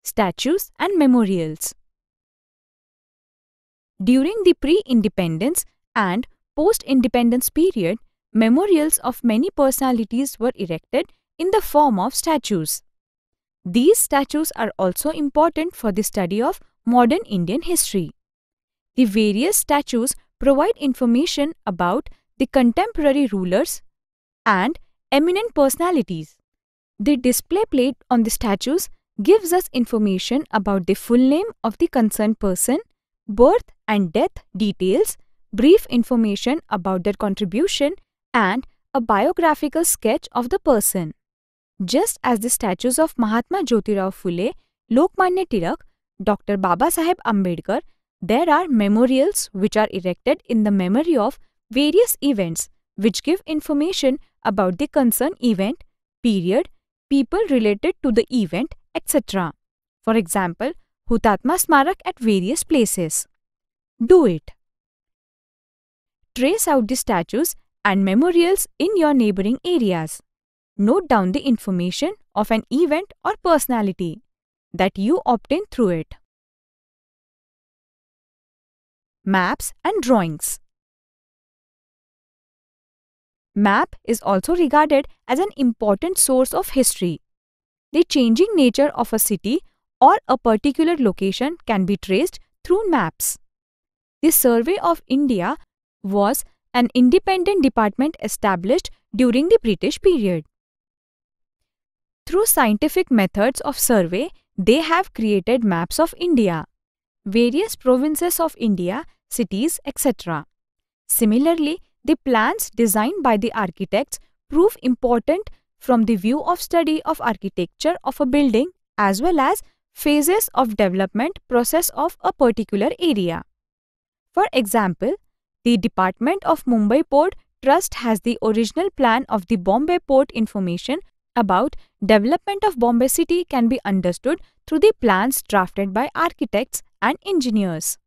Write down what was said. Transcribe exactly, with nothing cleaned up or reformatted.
Statues and memorials. During the pre-independence and post-independence period, memorials of many personalities were erected in the form of statues. These statues are also important for the study of modern Indian history. The various statues provide information about the contemporary rulers and eminent personalities. The display plate on the statues gives us information about the full name of the concerned person, birth and death details, brief information about their contribution, and a biographical sketch of the person. Just as the statues of Mahatma Jyotirao Phule, Lokmanya Tilak, Doctor Babasaheb Ambedkar, there are memorials which are erected in the memory of various events which give information about the concerned event, period, people related to the event, et cetera. For example, Hutatma Smarak at various places. Do it. Trace out the statues and memorials in your neighboring areas. Note down the information of an event or personality that you obtain through it. Maps and drawings. Map is also regarded as an important source of history. The changing nature of a city or a particular location can be traced through maps. The Survey of India was an independent department established during the British period. Through scientific methods of survey, they have created maps of India, various provinces of India, cities, et cetera. Similarly, the plans designed by the architects prove important from the view of study of architecture of a building as well as phases of development process of a particular area. For example, the Department of Mumbai Port Trust has the original plan of the Bombay Port. Information about development of Bombay city can be understood through the plans drafted by architects and engineers.